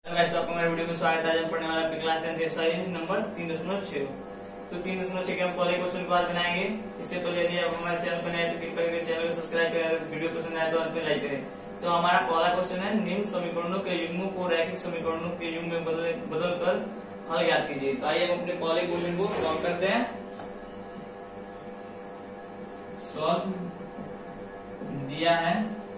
तो आपको हमारे वीडियो में स्वागत है। आज हम पढ़ने वाला क्लास 10 एक्सरसाइज नंबर 3.6। तो 3.6 के हम पहले क्वेश्चन को आज बनाएंगे। इससे पहले यदि आप हमारे चैनल पर नए हैं तो कृपया करके चैनल को सब्सक्राइब करें, वीडियो पसंद आए तो अंत में लाइक करें। तो हमारा पहला क्वेश्चन है, निम्न समीकरणों के युग्मों को रैखिक समीकरणों के युग्म में बदल कर हल ज्ञात कीजिए। तो आइए हम अपने पहले क्वेश्चन को सॉल्व करते हैं। सॉल्व दिया है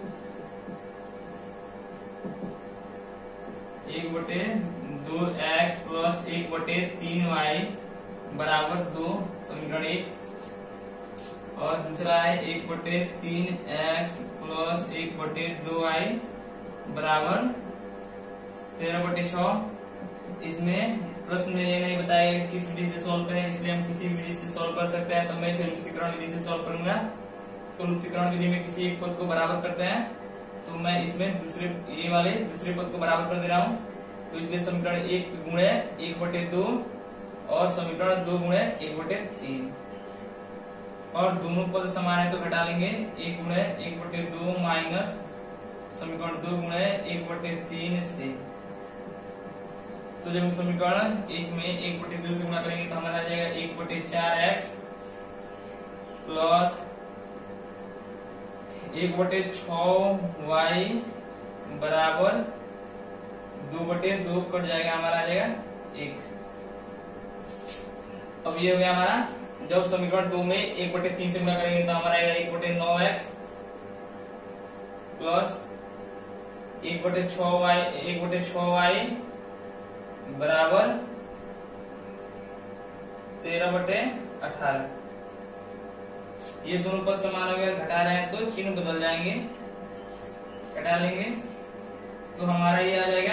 1/2x प्लस 1/3y बराबर 2 समीकरण 1, और दूसरा है 1/3x प्लस 1/2y बराबर 13/6। इसमें प्रश्न में ये नहीं बताया कि किस विधि से सॉल्व करें, इसलिए हम किसी विधि से सॉल्व कर सकते हैं। तो मैं इसे लुप्तीकरण विधि से सॉल्व करूंगा। तो लुप्तीकरण विधि में किसी एक पद को बराबर करते हैं, तो मैं इसमें दूसरे पद को बराबर कर दे रहा हूं। तो इसलिए समीकरण 1 गुणे 1/2 और समीकरण 2 गुणे 1/3, और दोनों पद समान है तो घटा लेंगे। 1 गुणे 1/2 माइनस समीकरण 2 गुणे 1/3 से। तो जब हम समीकरण 1 में 1/2 से गुणा करेंगे तो हमारा आ जाएगा 1/4x प्लस 1/6y बराबर 2/2 कट जाएगा, हमारा आ जाएगा 1। अब ये हो गया हमारा। जब समीकरण 2 में 1/3 से गुणा करेंगे तो हमारा आएगा 1/9x प्लस 1/6y बराबर 13/18। ये दोनों पद समान हो गया, घटा रहे हैं तो चिन्ह बदल जाएंगे, घटा लेंगे तो हमारा ये आ जाएगा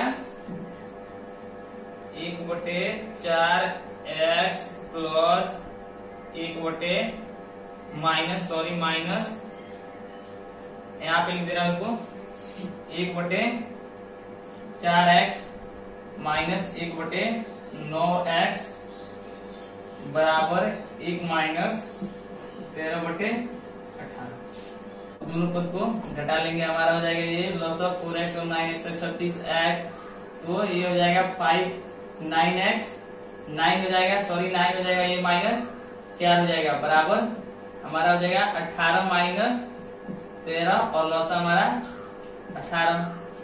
1/4x प्लस 1/ माइनस यहाँ पे लिख दे रहा हूं उसको 1/4x माइनस 1/9x बराबर 1 माइनस 13/18। दोनों पद को घटा लेंगे, हमारा हो जाएगा ये लॉस ऑफ 4x और 9x 36x। तो ये हो जाएगा 9x 9 हो जाएगा, 9 हो जाएगा, ये माइनस 4 हो जाएगा, बराबर हमारा हो जाएगा 18 माइनस 13 और लॉस हमारा 18।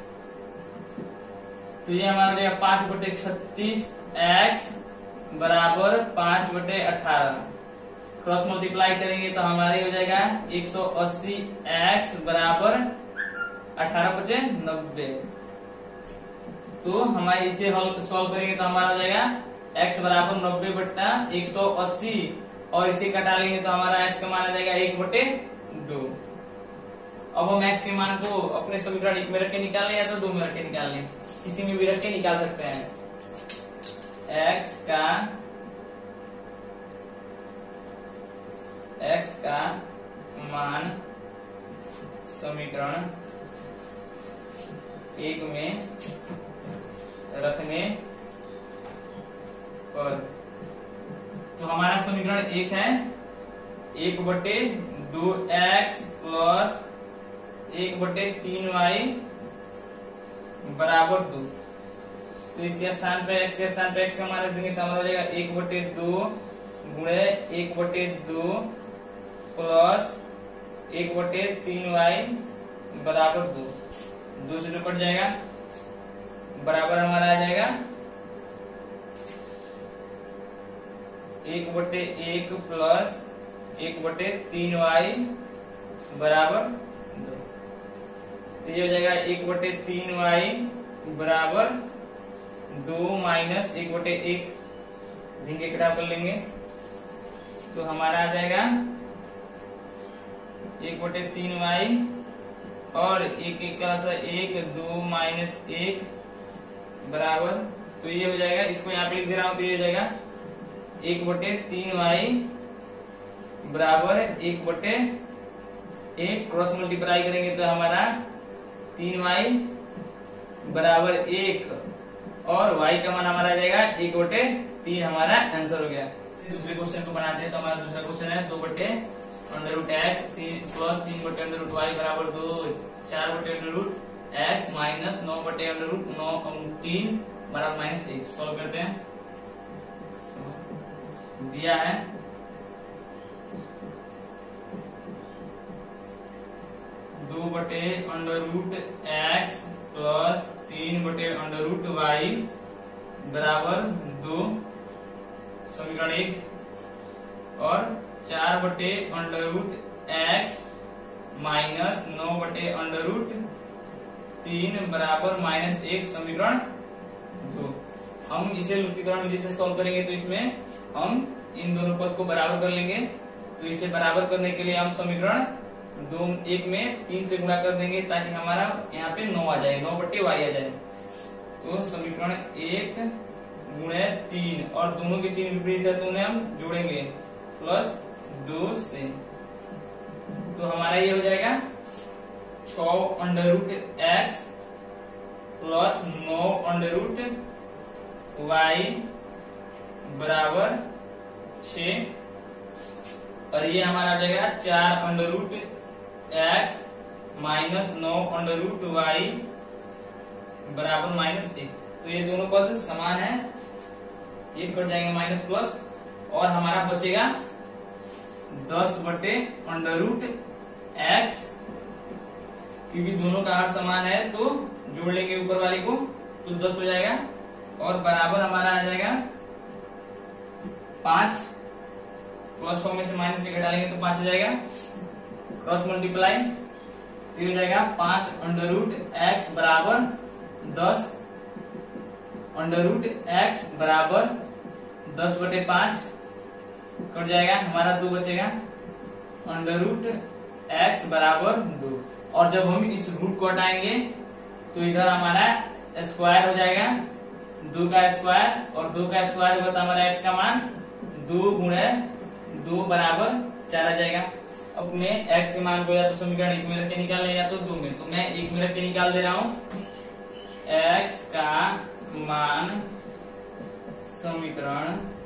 तो ये हमारा हो जाएगा 5/36x बराबर 5/18। क्रॉस मल्टीप्लाई करेंगे तो हमारे हो जाएगा 180x बराबर 18/90। तो हमारे इसे सॉल्व करेंगे तो हमारा हो जाएगा x बराबर 90/180, और इसे कटा लेंगे तो हमारा x का मान आ जाएगा 1/2। अब हम x के मान को अपने समीकरण 1 में रख के निकाल लें या तो 2 में रख के निकाल लें, किसी में भी रख के निकाल सकते हैं। x का मान समीकरण 1 में रखने पर, तो हमारा समीकरण 1 है 1/2x प्लस 1/3y बराबर 2। तो इसके स्थान पे x के स्थान पे x का मान रख देंगे तो हमारा हो जाएगा 1/2 गुणे 1/2 प्लस 1/3y बराबर 2। 2 से 2 कट जाएगा, बराबर हमारा आ जाएगा 1/1 प्लस 1/3y बराबर 2। तो ये हो जाएगा 1/3y बराबर 2 माइनस 1/1, भिंगे कटा कर लेंगे तो हमारा आ जाएगा 1/3y और 1 का 1 2 माइनस 1 बराबर। तो ये हो जाएगा, इसको यहाँ पे लिख दे रहा हूं, तो ये हो जाएगा 1/3y बराबर 1/1। क्रॉस मल्टीप्लाई करेंगे तो हमारा 3y बराबर 1 और y का मान हमारा आ जाएगा 1/3। हमारा आंसर हो गया। दूसरे क्वेश्चन को बनाते हैं। तो हमारा दूसरा क्वेश्चन है 2/√x प्लस 3/√y बराबर 2, 4/√x एक्स माइनस 9/√9 बराबर -1 सॉल्व करते हैं। दिया है 2/√x प्लस 3/√y बराबर 2 समीकरण 1 और 4/√x माइनस 9/√3 बराबर -1 समीकरण 2। हम इसे लुप्तीकरण विधि से सॉल्व करेंगे तो इसमें हम इन दोनों पद को बराबर कर लेंगे। तो इसे बराबर करने के लिए हम समीकरण 1 में 3 से गुणा कर देंगे ताकि हमारा यहाँ पे 9 आ जाए, 9/y आ जाए। तो समीकरण 1 गुणे 3 और दोनों के चिन्ह विपरीत है तो उन्हें हम जोड़ेंगे प्लस 2 से। तो हमारा ये हो जाएगा 6/√x प्लस 9/√y बराबर 6 और ये हमारा आ जाएगा 4/√x माइनस 9/√y बराबर -1। तो ये दोनों पद समान है, ये कट जाएंगे माइनस प्लस और हमारा बचेगा 10/√x क्योंकि दोनों का हर समान है तो जोड़ लेंगे ऊपर वाले को तो 10 हो जाएगा और बराबर हमारा आ जाएगा 5 प्लस 6 में से -1 घटाएंगे तो 5 हो जाएगा। क्रॉस मल्टीप्लाई तो हो जाएगा 5/√x बराबर 10 √x बराबर 10/5 कट जाएगा, हमारा 2 बचेगा। √x बराबर 2 और जब हम इस रूट को हटाएंगे तो इधर हमारा स्क्वायर हो जाएगा 2 का स्क्वायर और 2 का स्क्वायर होगा तो हमारा x का मान 2 गुणे 2 बराबर 4 आ जाएगा। अपने x के मान को या तो समीकरण 1 में रख के निकालना या तो 2 में, तो मैं 1 में रख के निकाल दे रहा हूं। x का मान समीकरण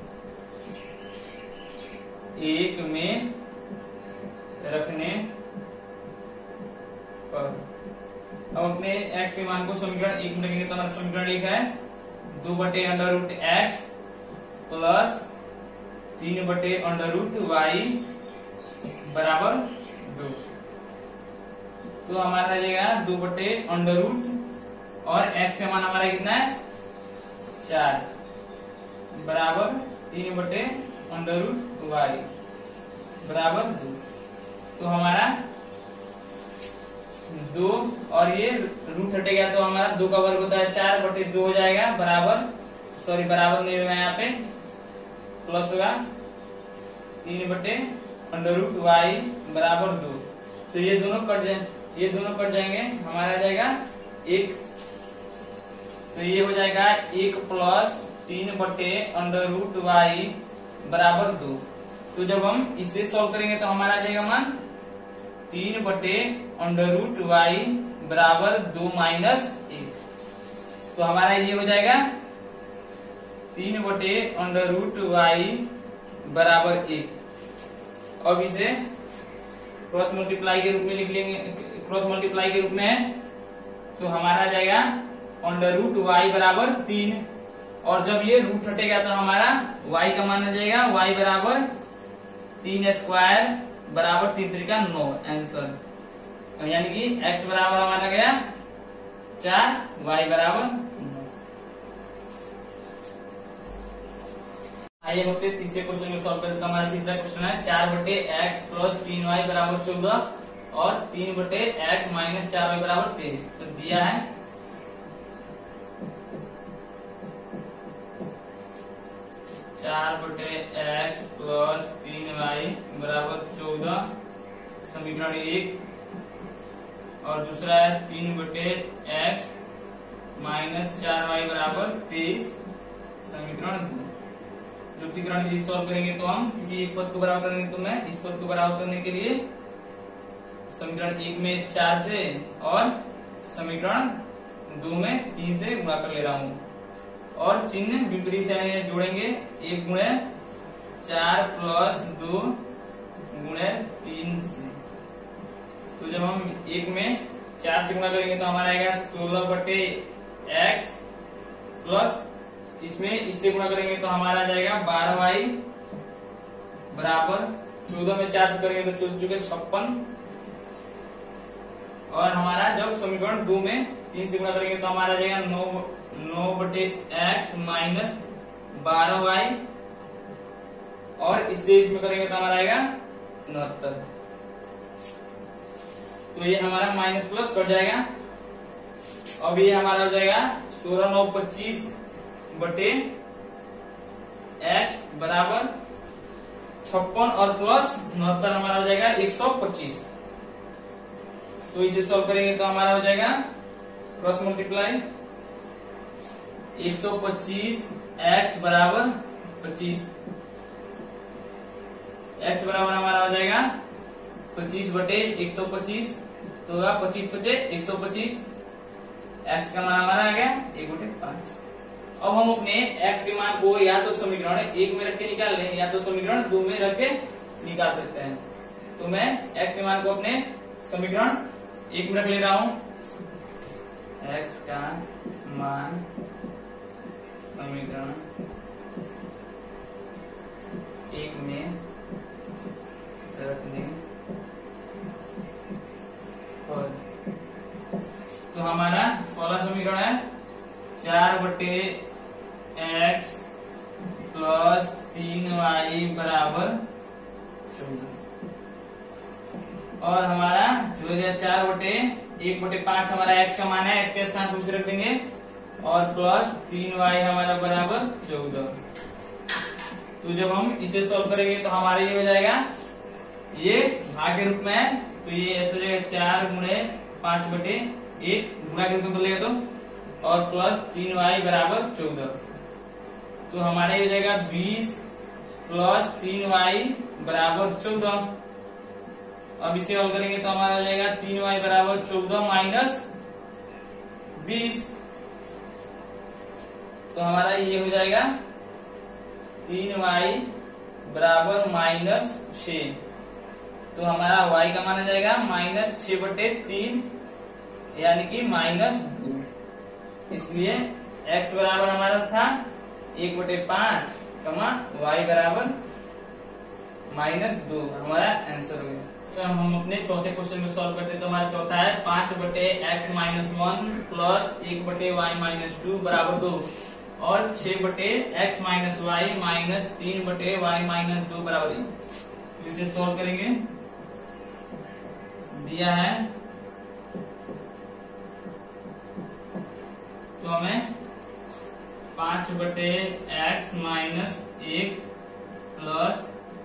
1 में रखने पर अब अपने x के मान को समीकरण 1 में रखेंगे तो हमारा समीकरण 1 है 2/√x प्लस 3/√y बराबर 2। तो हमारा रह जाएगा 2/√ और x का मान हमारा कितना है 4 बराबर 3/√y बराबर 2। तो हमारा 2 और ये रूट हटेगा तो हमारा 2 का वर्ग होता है 4/2 हो जाएगा बराबर बराबर नहीं होगा, यहाँ पे प्लस होगा 3/√y बराबर 2। तो ये दोनों कट जाएंगे, हमारा आ जाएगा 1। तो ये हो जाएगा 1 प्लस 3/√y बराबर 2। तो जब हम इसे सॉल्व करेंगे तो हमारा आ जाएगा मान 3/√y बराबर 2 माइनस 1। तो हमारा ये हो जाएगा 3/√y बराबर 1। अब इसे क्रॉस मल्टीप्लाई के रूप में लिख लेंगे, क्रॉस मल्टीप्लाई के रूप में है तो हमारा आ जाएगा √y बराबर 3 और जब ये रूट हटेगा तो हमारा y का मान आ जाएगा y बराबर 3 स्क्वायर बराबर 3 त्रिका 9 आंसर, यानी कि x बराबर हमारा गया 4 y बराबर 9। आइए हम अपने तीसरे क्वेश्चन में सॉल्व करें। हमारा तीसरा क्वेश्चन है 4/x प्लस 3y बराबर 14 और 3/x माइनस 4y बराबर 23। तो दिया है 4/x प्लस 3y बराबर 14 समीकरण 1 और दूसरा है 3/x माइनस 4y बराबर 23 समीकरण 2। लुप्तीकरण विधि सॉल्व करेंगे तो हम किसी एक पद को बराबर करेंगे तो मैं इस पद को बराबर करने के लिए समीकरण 1 में 4 से और समीकरण 2 में 3 से गुणा कर ले रहा हूं और चिन्ह विपरीत है जोड़ेंगे 1 गुणे 4 प्लस 2 गुणे 3 से। तो जब हम 1 में 4 से गुणा करेंगे तो हमारा आएगा 16/x प्लस इसमें इससे गुणा करेंगे तो हमारा आ जाएगा 12y बराबर 14 में 4 से करेंगे तो 14 चुके 56। और हमारा जब समीकरण 2 में 3 से गुणा करेंगे तो हमारा आ जाएगा 9/x माइनस 12y और इससे इसमें करेंगे तो हमारा आएगा 69। तो ये हमारा माइनस प्लस कट जाएगा। अब ये हमारा हो जाएगा 16/925/x बराबर 56 और प्लस 69 हमारा हो जाएगा 125। तो इसे सॉल्व करेंगे तो हमारा हो जाएगा क्रॉस मल्टीप्लाई 125x बराबर 25, x बराबर हमारा हो जाएगा 25/125, तो होगा 25/125, x का मान हमारा आ गया 1/5। अब हम अपने x के मान को या तो समीकरण 1 में रख के निकाल लें या तो समीकरण 2 में रख के निकाल सकते हैं। तो मैं x के मान को अपने समीकरण 1 में रख ले रहा हूं। x का मान समीकरण 1 में रखने पर तो हमारा पहला समीकरण है 4/x प्लस 3y बराबर 14 और हमारा जो है 4/1/5 हमारा x का मान है, x के स्थान पर उसे रख देंगे और प्लस 3y हमारा बराबर 14। तो जब हम इसे सॉल्व करेंगे तो हमारा ये हो जाएगा, ये भाग के रूप में है तो ये ऐसे हो जाएगा 4/5/1 गुणा के रूप में बदलेगा तो और प्लस 3y बराबर 14। तो हमारा ये हो जाएगा 20 प्लस 3y बराबर 14। अब इसे हल करेंगे तो हमारा हो जाएगा 3y बराबर 14 माइनस 20। तो हमारा ये हो जाएगा 3y बराबर -6। तो हमारा y का मान आ जाएगा -6/3 यानी कि -2। इसलिए x बराबर हमारा था 1/5 y बराबर -2 हमारा आंसर हो गया। तो हम अपने चौथे क्वेश्चन में सॉल्व करते हैं। तो हमारा चौथा है 5/x - 1 प्लस 1/y - 2 बराबर 2 और 6/x - y माइनस 3/y - 2 बराबर 1। तो इसे सॉल्व करेंगे, दिया है तो हमें 5/x - 1 प्लस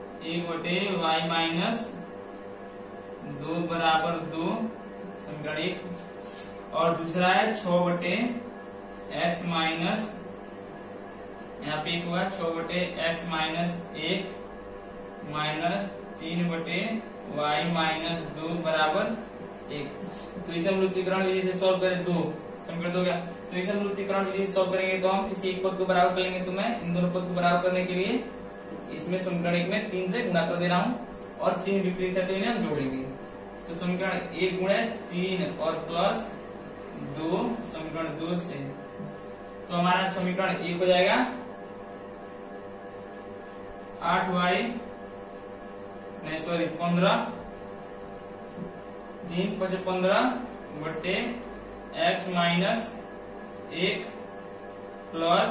1/y - 2 बराबर 2 समीकरण 1 और दूसरा है 6/x माइनस यहाँ पे एक हुआ 6/x - 1 माइनस 3/y - 2 बराबर 1। तो इसे हम लुप्तीकरण विधि से सॉल्व करें तो समीकरण हो गया। तो इसे हम लुप्तीकरण विधि से सॉल्व करेंगे तो हम किसी एक पद को बराबर कर लेंगे। तो मैं इन दोनों पद को बराबर करने के लिए इसमें समीकरण 1 में 3 से गुणा कर दे रहा हूँ और चिन्ह विपरीत है तो इन्हें हम जोड़ेंगे। तो समीकरण 1 गुणे 3 और प्लस 2 समीकरण 2 से तो हमारा समीकरण 1 हो जाएगा 8y नहीं सॉरी 15 3 × 15/x - 1 प्लस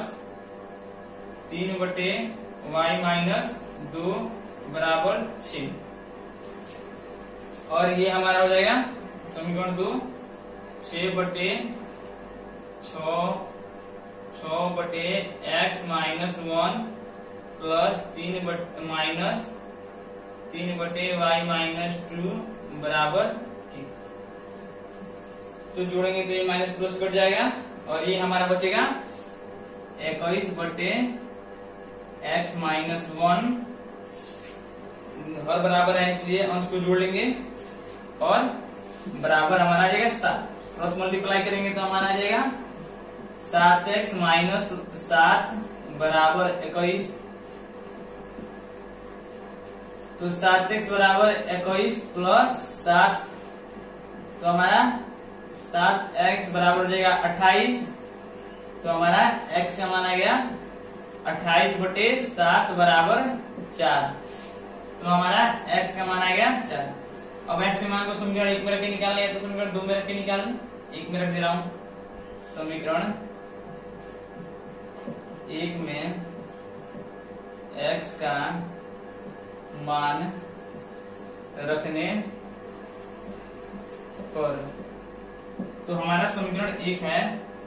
3/y - 2 बराबर 6 और ये हमारा हो जाएगा समीकरण 2 6/6 6/x - 1 प्लस 3/y - 2 बराबर 1। तो जोड़ेंगे तो ये माइनस प्लस कट जाएगा और ये हमारा बचेगा 21/x - 1 हर बराबर है इसलिए अंश को जोड़ लेंगे और बराबर हमारा आ जाएगा 7। क्रॉस मल्टीप्लाई करेंगे तो हमारा आ जाएगा 7x - 7 बराबर 21। तो 7x बराबर 21 प्लस 7 तो हमारा 7x बराबर हो जाएगा 28। तो हमारा x का मान आ गया 28/7 बराबर 4। तो हमारा x का मान आ गया 4। अब x के मान को समीकरण 1 में रख के निकालना है तो समीकरण 2 में रख के निकालना। 1 में रख दे रहा हूं। समीकरण 1 में x का मान रखने पर तो हमारा समीकरण 1 है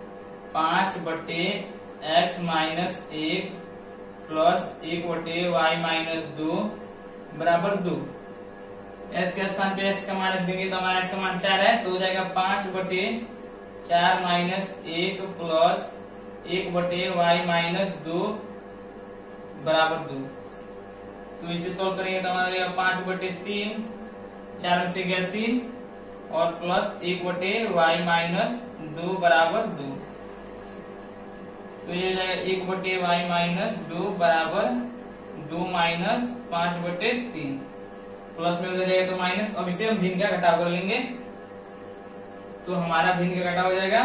5/x माइनस 1 प्लस 1/y-2 बराबर 2। x के स्थान पे x का मान रख देंगे तो हमारा x का मान 4 है तो हो जाएगा 5/4 माइनस 1 प्लस 1/y-2 बराबर 2। तो इसे सोल्व करेंगे तो हमारा रहेगा 5/3, 4 में से गया 3 और प्लस 1/y-2 बराबर 2। तो ये हो जाएगा 1/y-2 बराबर 2 माइनस 5/3 प्लस में उधर जाएगा तो माइनस। अब इसे हम भिन्न का घटाव कर लेंगे तो हमारा भिन्न का घटाव हो जाएगा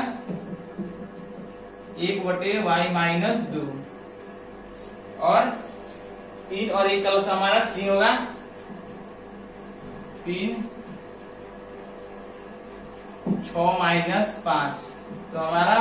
1/y-2 और 3 और 1 का लॉस हमारा 3 होगा। 3 6 माइनस 5 तो हमारा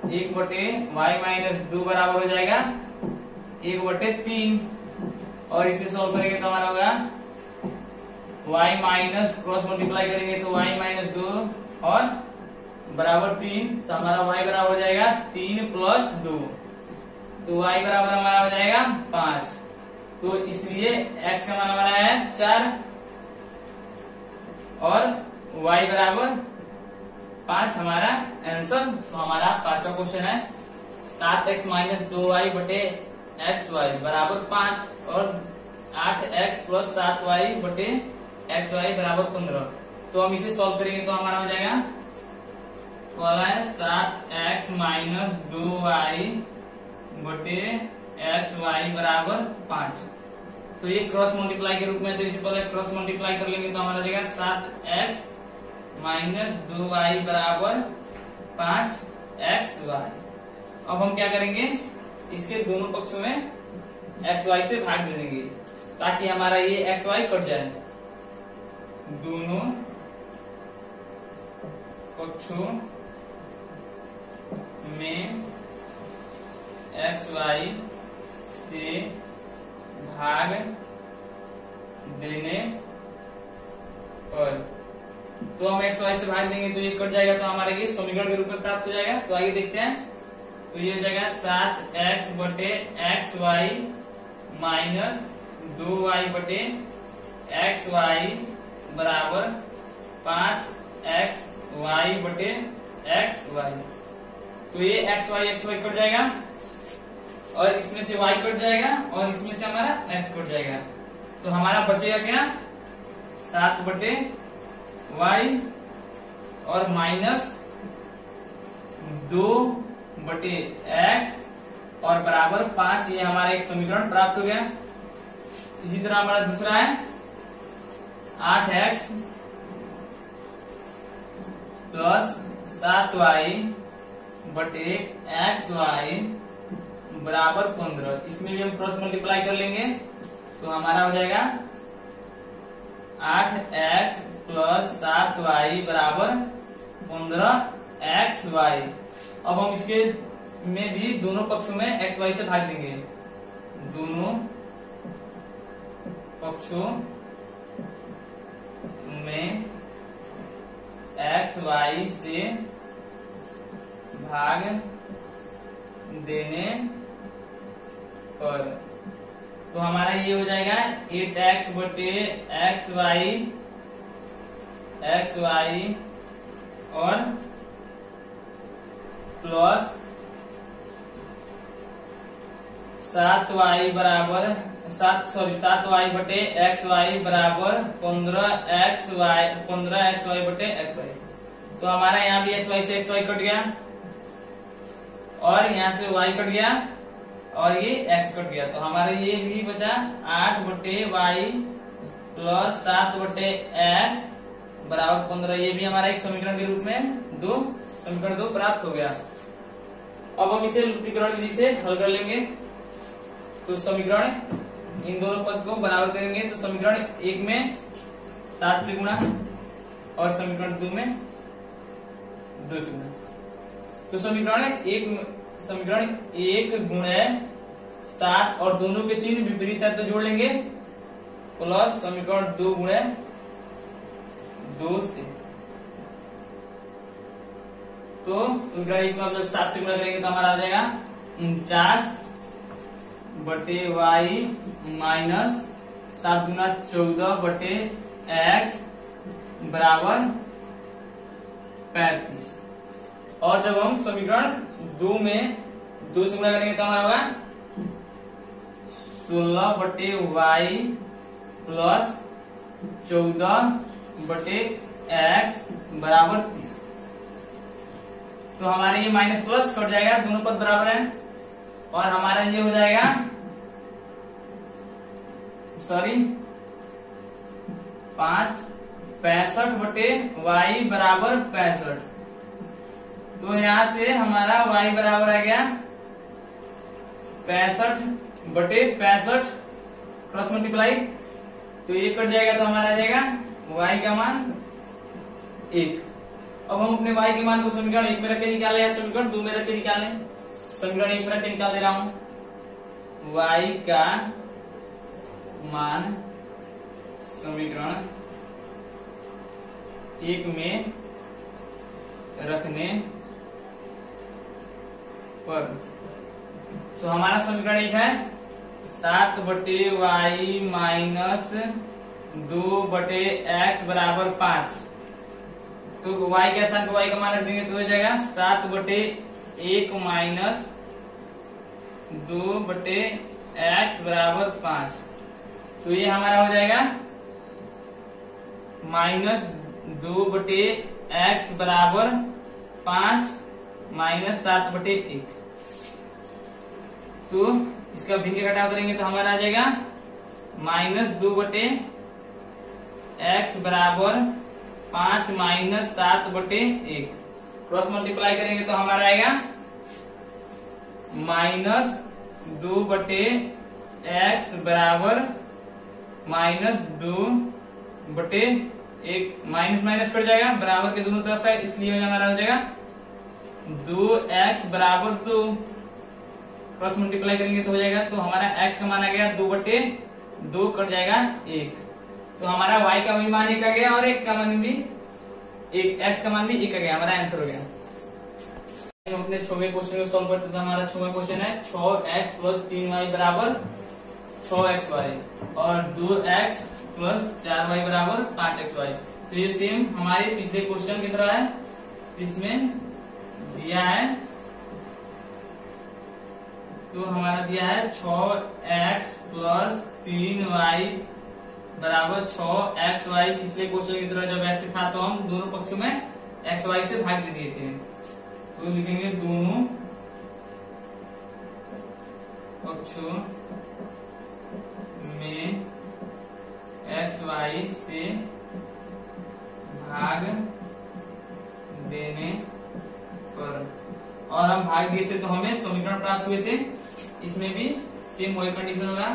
1/y-2 बराबर हो जाएगा 1/3 और इसे सॉल्व करेंगे तो हमारा होगा y माइनस क्रॉस मल्टीप्लाई करेंगे तो y-2 और बराबर 3 तो हमारा y बराबर हो जाएगा 3 प्लस 2 तो y बराबर हमारा हो जाएगा 5। तो इसलिए x का मान हमारा है 4 और y बराबर 5 हमारा आंसर। तो हमारा 5वां क्वेश्चन है 7x माइनस 2y बटे xy बराबर 5 और 8x प्लस 7y बटे xy बराबर 15। तो हम इसे सॉल्व करेंगे तो हमारा हो जाएगा वाला है 7x माइनस 2y बटे xy बराबर 5। तो ये क्रॉस मल्टीप्लाई के रूप में तो इसे पहले क्रॉस मल्टीप्लाई कर लेंगे तो हमारा हो जाएगा 7x माइनस 2y बराबर 5xy। अब हम क्या करेंगे इसके दोनों पक्षों में xy से भाग दे देंगे ताकि हमारा ये xy कट जाए। दोनों पक्षों में xy से भाग देने पर तो हम xy से भाग देंगे तो ये कट जाएगा तो हमारे ये समीकरण के रूप में प्राप्त हो जाएगा। तो आगे देखते हैं तो ये हो जाएगा 7x बटे xy माइनस 2y बटे xy बराबर 5xy बटे xy। तो ये xy कट जाएगा और इसमें से y कट जाएगा और इसमें से हमारा x कट जाएगा। तो हमारा बचेगा क्या 7 बटे y और माइनस 2 बटे x और बराबर 5। ये हमारा एक समीकरण प्राप्त हो गया। इसी तरह हमारा दूसरा है 8x प्लस 7y बटे xy बराबर 15। इसमें भी हम क्रॉस मल्टीप्लाई कर लेंगे तो हमारा हो जाएगा 8x प्लस 7y बराबर 15xy। अब हम इसके में भी दोनों पक्षों में xy से भाग देंगे। दोनों पक्षों में xy से भाग देने पर तो हमारा ये हो जाएगा 8x बटे xy और प्लस 7y बराबर 7y बटे xy बराबर 15xy बटे xy। तो हमारा यहाँ भी xy से xy कट गया और यहाँ से y कट गया और ये x कट गया। तो हमारा ये भी बचा 8 बटे y प्लस 7 बटे x बराबर 15। ये भी हमारा एक समीकरण के रूप में समीकरण 2 प्राप्त हो गया। अब हम इसे लुप्तीकरण विधि से हल कर लेंगे। तो समीकरण इन दोनों पद को बराबर करेंगे तो समीकरण 1 में 7 से गुणा और समीकरण 2 में 2 से गुणा। तो समीकरण 1 गुणे 7 और दोनों के चिन्ह विपरीत है तो जोड़ लेंगे, प्लस समीकरण 2 गुणे 2 से। तो समीकरण 1 में जब 7 से गुणा करेंगे तो हमारा आ जाएगा 49 बटे वाई माइनस 7 गुना 14 बटे एक्स बराबर 35। और जब हम समीकरण 2 में 2 से गुणा करेंगे तो हमारा होगा 16 बटे वाई प्लस 14 बटे एक्स बराबर 30। तो हमारे ये माइनस प्लस कट जाएगा, दोनों पद बराबर है और हमारा ये हो जाएगा 65 बटे वाई बराबर 65। तो यहां से हमारा वाई बराबर आ गया 65 बटे 65 क्रॉस मल्टीप्लाई, तो ये कट जाएगा तो हमारा आ जाएगा वाई का मान 1। अब हम अपने y के मान को समीकरण 1 में रख के निकाले या समीकरण 2 में रख के निकाले। समीकरण 1 में रख के निकाल दे रहा हूं। y का मान समीकरण 1 में रखने पर तो हमारा समीकरण 1 है 7 बटे वाई माइनस 2 बटे एक्स बराबर 5। तो y के स्थान पर y का मान रख देंगे तो हो जाएगा 7 बटे 1 माइनस 2 बटे एक्स बराबर 5। तो ये हमारा हो जाएगा माइनस 2 बटे एक्स बराबर 5 माइनस 7 बटे 1। तो इसका भिन्न का घटाव करेंगे तो हमारा आ जाएगा माइनस 2 बटे एक्स बराबर 5 माइनस 7 बटे 1। क्रॉस मल्टीप्लाई करेंगे तो हमारा आएगा माइनस 2 बटे एक्स बराबर माइनस 2 बटे 1। माइनस माइनस कट जाएगा, बराबर के दोनों तरफ है इसलिए हमारा हो जाएगा 2x बराबर 2। क्रॉस मल्टीप्लाई करेंगे तो हो जाएगा, तो हमारा x का मान आ गया 2 बटे 2 कट जाएगा 1। तो हमारा y का भी मान 1 आ गया और x का मान भी 1 आ गया। हमारा आंसर हो गया। हम अपने 6वें क्वेश्चन को सॉल्व करते थे। हमारा 6वां क्वेश्चन है 6x प्लस 3y बराबर 6xy और 2x प्लस 4y बराबर 5xy। तो ये सेम हमारे पिछले क्वेश्चन की तरह है, इसमें दिया है। तो हमारा दिया है 6x प्लस 3y बराबर 6xy। पिछले क्वेश्चन की तरह जब ऐसे था तो हम दोनों पक्षों में xy से भाग दे दिए थे। तो लिखेंगे दोनों पक्षों में xy से भाग देने पर, और हम भाग दिए थे तो हमें समीकरण प्राप्त हुए थे। इसमें भी सेम वही कंडीशन होगा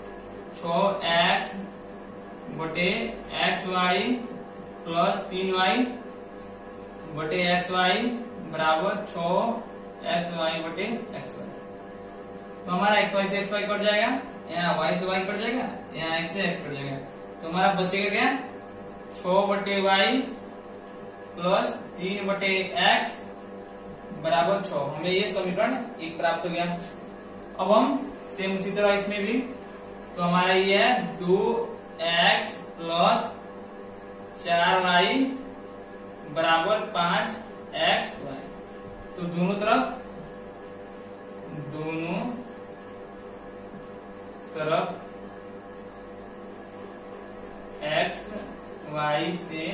6x बटे xy प्लस 3y बटे xy बराबर 6xy बटे xy। तो हमारा xy से xy कट जाएगा, यहाँ y से y कट जाएगा, यहाँ x से x कट जाएगा। तो हमारा बचेगा क्या 6 बटे y प्लस 3 बटे x बराबर 6। हमें ये समीकरण 1 प्राप्त हो गया। अब हम सेम उसी तरह इसमें भी, तो हमारा ये है 2x प्लस 4y बराबर 5xy। तो दोनों तरफ x y से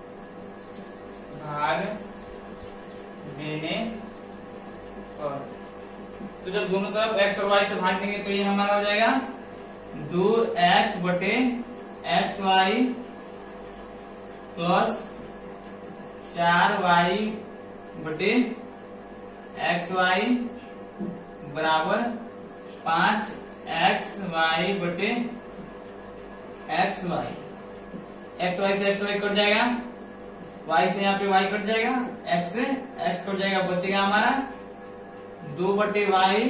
भाग देने पर, तो जब दोनों तरफ x और y से भाग देंगे तो ये हमारा हो जाएगा 2x बटे xy प्लस 4y बटे xy बराबर 5xy बटे xy। xy से xy कट जाएगा, y से यहाँ पे y कट जाएगा, x से x कट जाएगा, बचेगा हमारा 2 बटे y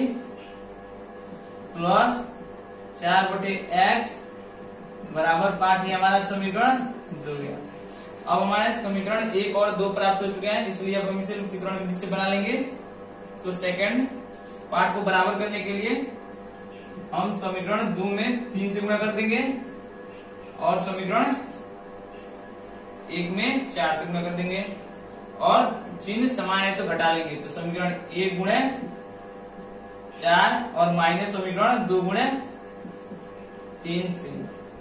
प्लस 4 बटे x बराबर 5। ये हमारा समीकरण 2 गया। अब हमारे समीकरण 1 और 2 प्राप्त हो चुके हैं, इसलिए अब हम इसे लुप्तीकरण विधि से बना लेंगे। तो सेकंड पार्ट को बराबर करने के लिए हम समीकरण 2 में 3 से गुणा कर देंगे और समीकरण 1 में 4 से गुणा कर देंगे, और चिन्ह समान है तो घटा लेंगे। तो समीकरण 1 गुणे 4 और माइनस समीकरण 2 गुणे 3 से।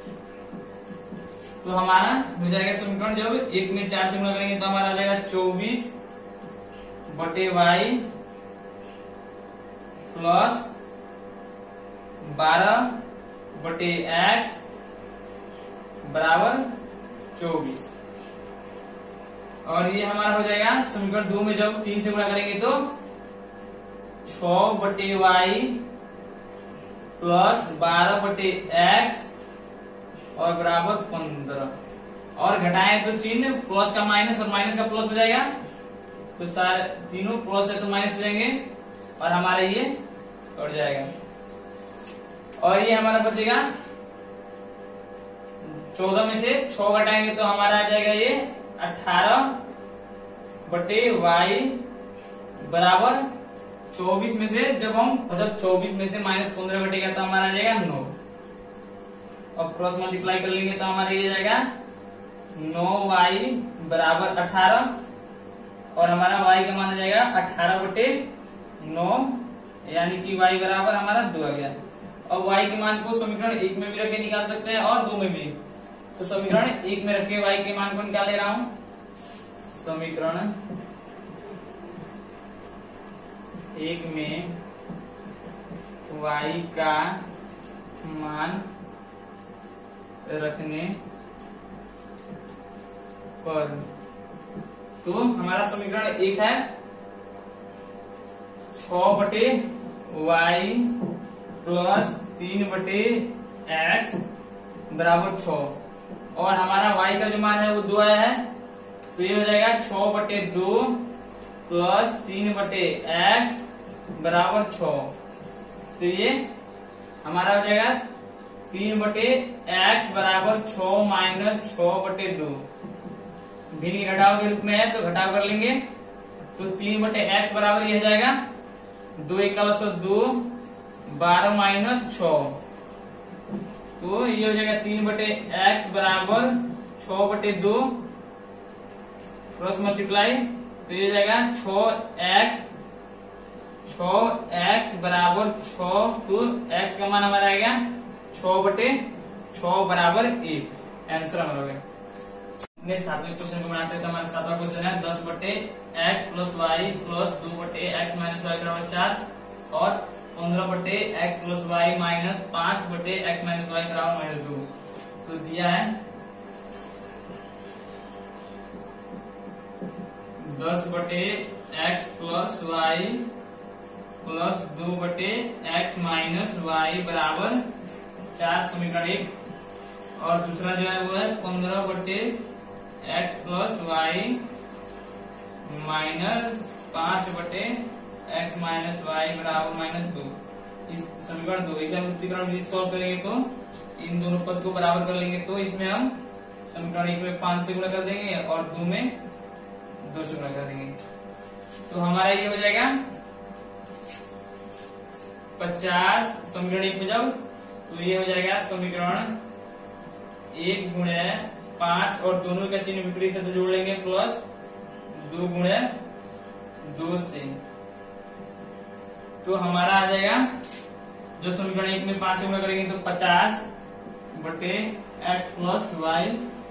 तो हमारा हो जाएगा समीकरण, जब 1 में 4 से गुणा करेंगे तो हमारा आ जाएगा 24 बटे y प्लस 12 बटे x बराबर 24। और ये हमारा हो जाएगा समीकरण 2 में जब 3 से गुणा करेंगे तो 6 बटे y प्लस 12 बटे x और बराबर 15। और घटाएं तो चिन्ह प्लस का माइनस और माइनस का प्लस हो जाएगा, तो सारे तीनों प्लस है तो माइनस हो जाएंगे और हमारा ये कट जाएगा। और ये हमारा बचेगा 14 में से 6 घटाएंगे तो हमारा आ जाएगा ये 18 बटे y बराबर 24 में से जब 24 में से माइनस 15 घटेगा तो हमारा आ जाएगा 9। अब क्रॉस मल्टीप्लाई कर लेंगे तो हमारा ये जाएगा 9y बराबर 18 और हमारा y का मान आ जाएगा 18 बटे 9, यानी कि y बराबर हमारा 2 आ गया। अब y के मान को समीकरण 1 में भी रख के निकाल सकते हैं और 2 में भी। तो समीकरण 1 में रख के y के मान को निकाल ले रहा हूं। समीकरण 1 में y का मान रखने पर तो हमारा समीकरण 1 है 6 बटे y प्लस 3 बटे x बराबर 6, और हमारा y का जो मान है वो 2 आया है, तो ये हो जाएगा 6 बटे 2 प्लस 3 बटे x बराबर 6। तो ये हमारा हो जाएगा 3 बटे x बराबर 6 माइनस 6 बटे 2। भिन्न घटाव के रूप में है तो घटाव कर लेंगे, तो 3 बटे x बराबर ये हो जाएगा 2 × 2 12 माइनस 6, तो ये हो जाएगा 3 बटे x बराबर 6 बटे 2 क्रॉस मल्टीप्लाई, तो ये हो जाएगा 6x बराबर 6, तो x का मान हमारा आएगा 6 बटे 6 बराबर 1। आंसर हमारा हो गया। नेक्स्ट 7वें क्वेश्चन को बनाते हैं। तो हमारा 7वां क्वेश्चन है 10 बटे x प्लस y प्लस 2 बटे x माइनस y बराबर 4 और 15 बटे x प्लस y माइनस 5 बटे x माइनस y बराबर -2। तो दिया है 10 बटे x प्लस y प्लस 2 बटे x माइनस y बराबर 4 समीकरण 1, और दूसरा जो है वो है 15 बटे x प्लस y माइनस 5 बटे x माइनस y बराबर -2। इस समीकरण 2 इसे हम लुप्तीकरण विधि से सॉल्व करेंगे तो इन दोनों पद को बराबर कर लेंगे, तो इसमें हम समीकरण 1 में 5 से गुणा कर देंगे और 2 में 2 से गुणा कर देंगे। तो हमारा ये हो जाएगा 50 समीकरण 1 में जब, तो ये हो जाएगा समीकरण 1 गुणे 5 और दोनों का चिन्ह विपरीत है तो जोड़ लेंगे प्लस 2 गुणे 2 से, तो हमारा आ जाएगा जो समीकरण 1 में 5 से गुणा करेंगे तो 50 बटे x प्लस y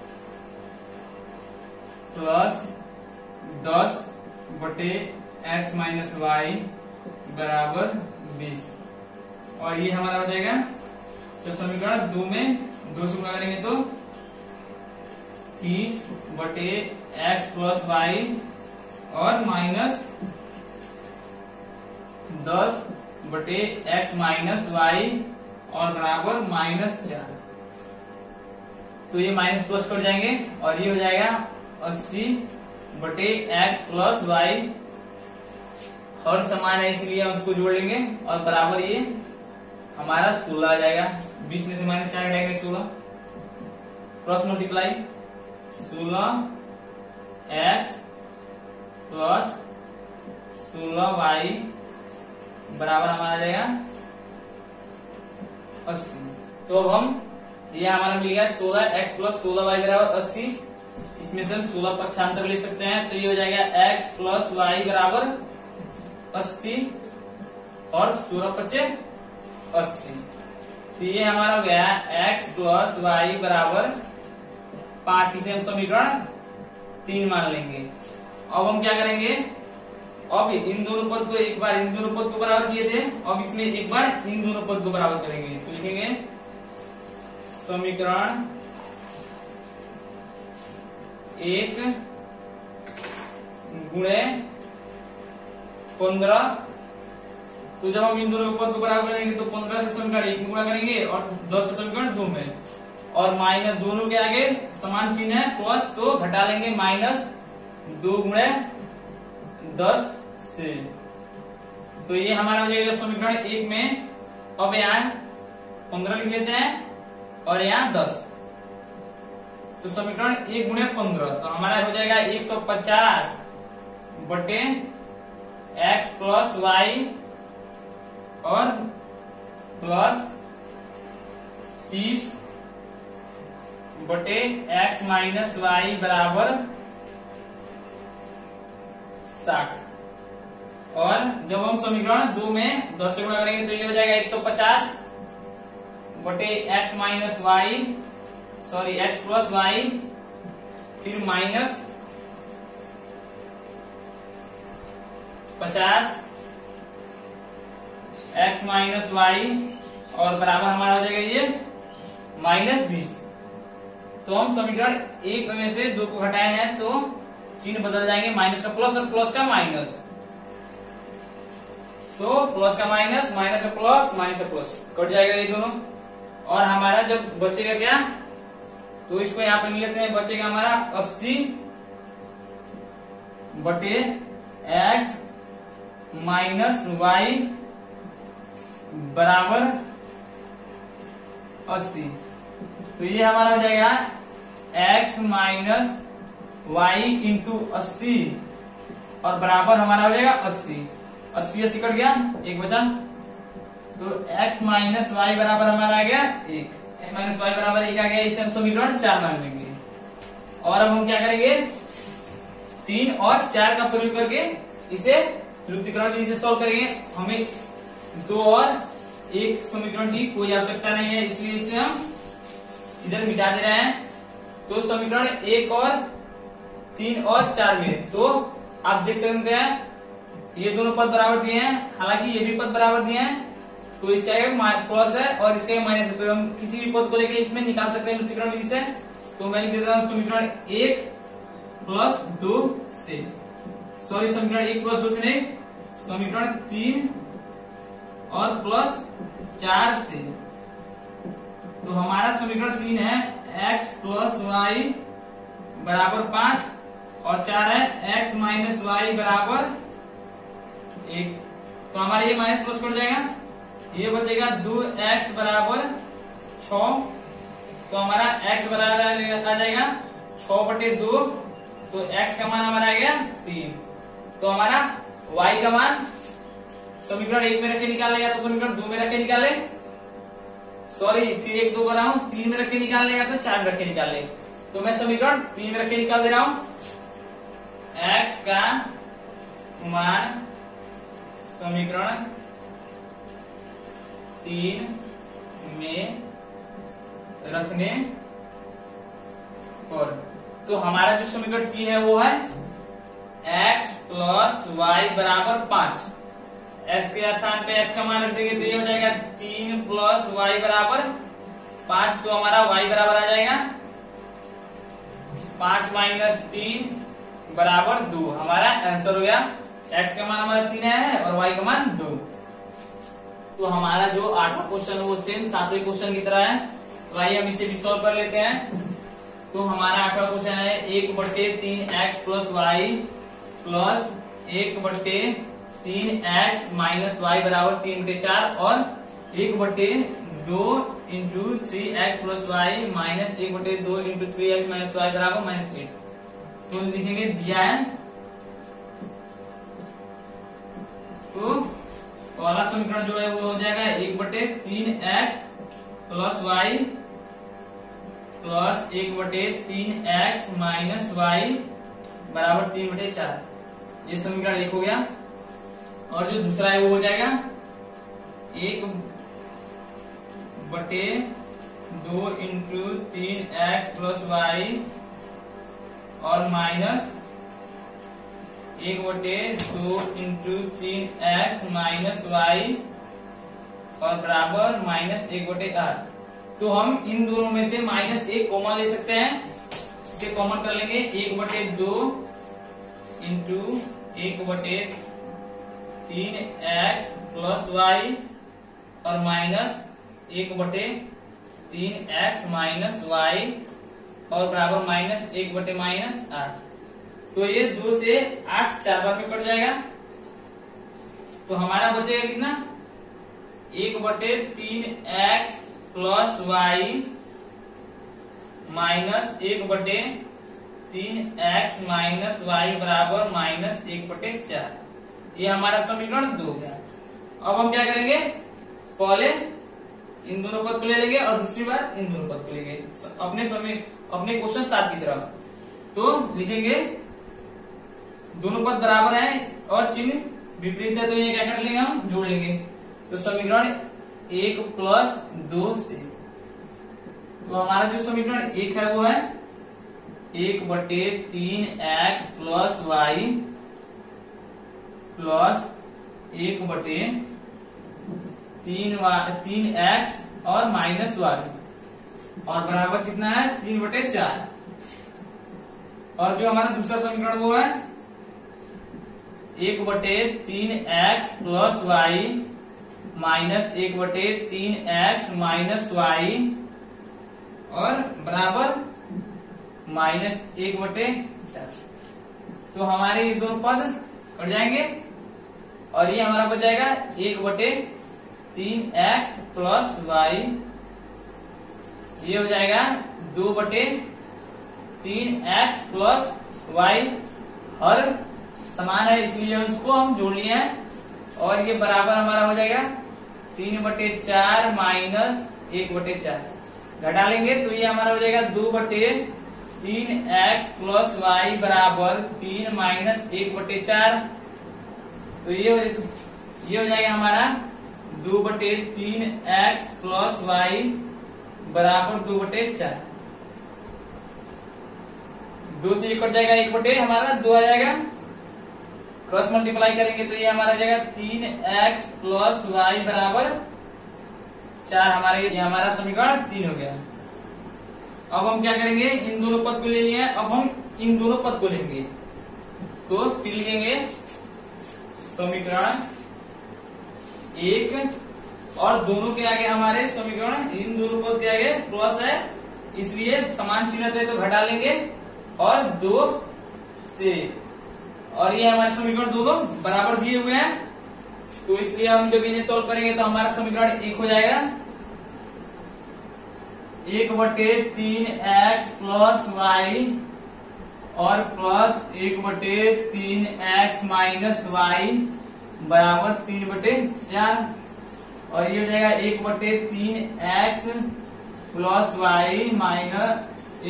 प्लस 10 बटे x माइनस y बराबर 20, और ये हमारा हो जाएगा तो समीकरण 2 में 2 से गुणा करेंगे तो 30 बटे एक्स प्लस वाई और माइनस 10 बटे एक्स माइनस वाई और बराबर -4। तो ये माइनस प्लस कट जाएंगे और ये हो जाएगा 80 बटे एक्स प्लस वाई, हर समान है इसलिए हम उसको जोड़ लेंगे और बराबर ये हमारा 16 आ जाएगा। 20 में से -4 हटाएंगे 16, cross multiply 16 x plus 16 y बराबर हमारा आ जाएगा 80। तो अब हम ये हमारा मिल गया 16 एक्स प्लस 16 वाई बराबर 80। इसमें से हम 16 पक्षांतर ले सकते हैं, तो ये हो जाएगा एक्स प्लस वाई बराबर 80 और 16 पचे 80। तो ये हमारा हो गया एक्स प्लस वाई बराबर 5। इसे हम समीकरण 3 मान लेंगे। अब हम क्या करेंगे, अब इन दोनों पद को एक बार इन दोनों पद को बराबर किए थे, अब इसमें एक बार इन दोनों पद को बराबर करेंगे। तो लिखेंगे समीकरण 1 गुणे 15। तो जब हम इन दोनों पद को बराबर करेंगे तो 15 से समीकरण 1 में गुणा करेंगे और 10 से समीकरण 2 में, और माइनस दोनों के आगे समान चिन्ह है प्लस, तो घटा लेंगे -2 गुणे 10 से। तो ये हमारा हो जाएगा समीकरण 1 में। अब यहाँ 15 लिख लेते हैं और यहाँ 10, तो समीकरण 1 गुणे 15 तो हमारा हो जाएगा 150 बटे एक्स प्लस वाई और प्लस 30 बटे एक्स माइनस वाई बराबर 60। और जब हम समीकरण 2 में 10 से गुणा करेंगे तो ये हो जाएगा 150 बटे x minus y x plus y, फिर -50 एक्स माइनस वाई और बराबर हमारा हो जाएगा ये -20। तो हम समीकरण 1 में से 2 को घटाए हैं तो चिन्ह बदल जाएंगे, माइनस का प्लस और प्लस का माइनस। तो प्लस का माइनस, माइनस का प्लस, माइनस का प्लस कट जाएगा ये दोनों। और हमारा जब बचेगा क्या, तो इसको यहाँ पे लिख लेते हैं, बचेगा हमारा 80 बटे एक्स माइनस वाई बराबर 80। तो ये हमारा हो जाएगा एक्स माइनस वाई इंटू 80 और बराबर हमारा हो जाएगा 80। 80 कट गया, एक बचा, तो x माइनस वाई बराबर हमारा आ गया 1। x माइनस वाई बराबर 1 आ गया, इसे हम समीकरण 4 मान लेंगे। और अब हम क्या करेंगे, 3 और 4 का प्रयोग करके इसे लुप्तीकरण विधि से सॉल्व करेंगे। हमें 2 और 1 समीकरण की कोई आवश्यकता नहीं है, इसलिए इसे हम इधर मिटा दे रहे हैं। तो समीकरण 1 और 3 और 4 में तो आप देख सकते हैं ये दोनों पद बराबर दिए हैं, हालांकि ये भी पद बराबर दिए हैं, तो इसका प्लस है और इसका माइनस है, तो हम किसी भी पद को लेके इसमें निकाल सकते हैं लुप्तीकरण विधि से। तो मैं लिख देता हूं समीकरण 1 प्लस 2 से, सॉरी समीकरण 1 प्लस 2 से नहीं, समीकरण 3 और प्लस 4 से। तो हमारा समीकरण 3 है x प्लस वाई बराबर 5 और 4 है x माइनस वाई बराबर 1। तो हमारा ये माइनस प्लस कट जाएगा, ये बचेगा 2x बराबर 6। तो हमारा x बराबर आ जाएगा 6 बटे 2, तो x का मान हमारा आ गया 3। तो हमारा y का मान समीकरण 1 में रख के निकाल लेगा तो समीकरण 2 में रख के निकाले, सॉरी फिर 1 2 बना हूं, 3 में रख के निकाल लेगा तो 4 में रख के निकाले। तो मैं समीकरण 3 में रख के निकाल दे रहा हूं, x का मान समीकरण 3 में रखने पर, तो हमारा जो समीकरण 3 है वो है x प्लस वाई बराबर 5। x के स्थान पे x का मान रख देंगे तो ये हो जाएगा 3 प्लस वाई बराबर 5। तो हमारा y बराबर आ जाएगा 5 माइनस 3 बराबर 2 हमारा आंसर हो गया। x का मान हमारा 3 आया है और y का मान 2। तो हमारा जो 8वां क्वेश्चन है वो सेम 7वें क्वेश्चन की तरह है। तो आइए हम इसे भी सॉल्व कर लेते हैं। तो हमारा 8वां क्वेश्चन है 1/3x plus y plus 1/3x minus y बराबर 3/4 और 1/2 into 3x plus y minus 1/2 into 3x minus y बराबर -8। तो लिखेंगे दिया है। तो पहला समीकरण जो है वो हो जाएगा 1/3x plus y plus 1/3x minus y बराबर 3/4। ये समीकरण 1 हो गया। और जो दूसरा है वो हो जाएगा 1/2 इंटू 3x प्लस वाई और minus 1/2 into 3x minus y और बराबर -1/8। तो हम इन दोनों में से -1 कॉमन ले सकते हैं। इसे कॉमन कर लेंगे 1/2 इंटू 1/3x प्लस वाई और माइनस 1/3x माइनस वाई और बराबर -1/8। तो ये 2 से 8 4 बार में कट जाएगा। तो हमारा बचेगा कितना 1/3x plus y minus 1/3x minus y बराबर -1/4। ये हमारा समीकरण 2 हो गया। अब हम क्या करेंगे, पहले इन दोनों पद को ले लेंगे और दूसरी बार इन दोनों पद को लेंगे अपने क्वेश्चन 7 की तरफ। तो लिखेंगे दोनों पद बराबर हैं और चिन्ह विपरीत है, तो ये क्या कर लेंगे, हम जोड़ लेंगे। तो समीकरण 1 प्लस 2 से तो हमारा जो समीकरण 1 है वो है 1/3x plus y plus 1/3x और माइनस वाई और बराबर कितना है 3/4। और जो हमारा दूसरा समीकरण वो है 1/3x plus y minus 1/3x minus y और बराबर -1/4। तो हमारे ये दोनों पद कट जाएंगे और ये हमारा बच जाएगा 1/3x प्लस वाई, ये हो जाएगा 2/3x प्लस वाई और समान है इसलिए उसको हम जोड़ लिए हैं। और ये बराबर हमारा हो जाएगा 3/4 माइनस 1/4 घटा लेंगे तो ये हमारा हो जाएगा 2/3x प्लस वाई बराबर 3 माइनस 1/4। तो ये हो जाएगा हमारा 2/3x प्लस वाई बराबर 2/4। 2 से 1 कट जाएगा, 1 हमारा 2 आ जाएगा। क्रॉस मल्टीप्लाई करेंगे तो ये हमारा जाएगा 3x प्लस वाई बराबर 4। ये हमारा समीकरण 3 हो गया। अब हम क्या करेंगे, इन दोनों पद को ले लिए हैं, अब हम इन दोनों पद को लेंगे। तो फिर लिखेंगे समीकरण 1 और दोनों के आगे हमारे समीकरण इन दोनों पद के आगे प्लस है इसलिए समान चिन्ह है तो घटा लेंगे और 2 से, और ये हमारे समीकरण दोनों बराबर दिए हुए हैं तो इसलिए हम जब इन्हें सॉल्व करेंगे तो हमारा समीकरण 1 हो जाएगा 1/3x प्लस वाई और प्लस 1/3x माइनस वाई बराबर 3/4 और ये हो जाएगा 1/3x plus y minus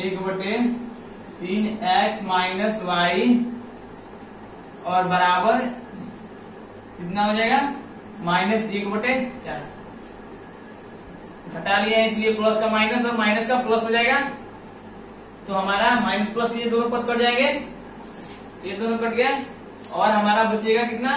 1/3x minus y और बराबर कितना हो जाएगा -1/4। घटा लिया है इसलिए प्लस का माइनस और माइनस का प्लस हो जाएगा। तो हमारा माइनस प्लस ये दोनों पद कट जाएंगे, ये दोनों कट गए और हमारा बचेगा कितना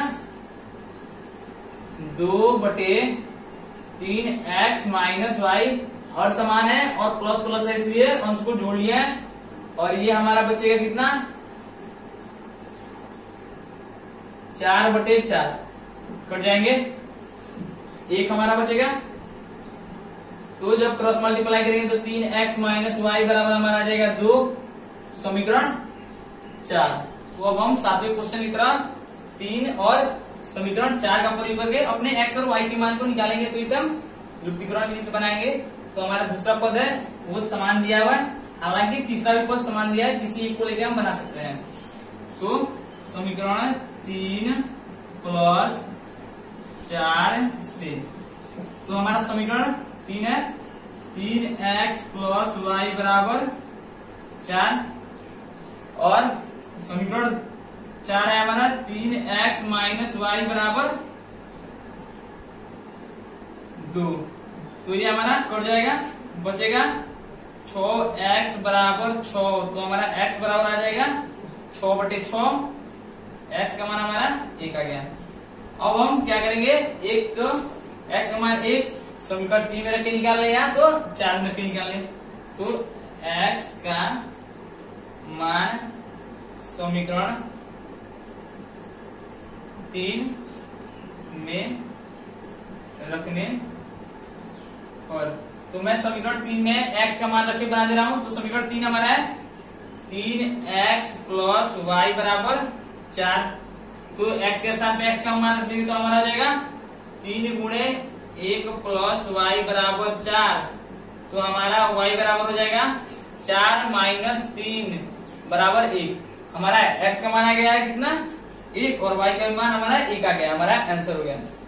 2/3x माइनस वाई हर समान है और प्लस प्लस है इसलिए अंश को जोड़ लिया है और ये हमारा बचेगा कितना 4/4 कट जाएंगे, 1 हमारा बचेगा। तो जब क्रॉस मल्टीप्लाई करेंगे तो 3x माइनस वाई बराबर हमारा आ जाएगा 2, समीकरण 4। तो अब हम 7वें क्वेश्चन की तरह 3 और समीकरण 4 का प्रयोग करके अपने x और y के मान को निकालेंगे। तो इसे हम लुप्तीकरण विधि से बनाएंगे। तो हमारा दूसरा पद है वो समान दिया हुआ है, हालांकि तीसरा भी पद समान दिया है, किसी एक को लेकर हम बना सकते हैं। तो समीकरण 3 + 4 से, तो हमारा समीकरण 3 है 3x + y बराबर 4, और समीकरण 4 है हमारा 3x माइनस वाई बराबर 2। तो ये हमारा कट जाएगा, बचेगा 6x बराबर 6। तो हमारा x बराबर आ जाएगा 6/6, x का मान हमारा 1 आ गया। अब हम क्या करेंगे, एक x का मान 1 समीकरण 3 में रख के निकाल ले, या तो 4 में रख के निकाल ले। तो x का मान समीकरण 3 में रखने पर, तो मैं समीकरण 3 में x का मान रख के बना दे रहा हूं। तो समीकरण 3 हमारा है 3x + y बराबर 4। तो x के स्थान पे x का मान रख देंगे तो हमारा आ जाएगा 3 गुणे 1 + y बराबर 4। तो हमारा y बराबर हो जाएगा 4 माइनस 3 बराबर 1। हमारा x का मान आ गया है कितना, 1, और y का मान हमारा 1 आ गया। हमारा आंसर हो गया।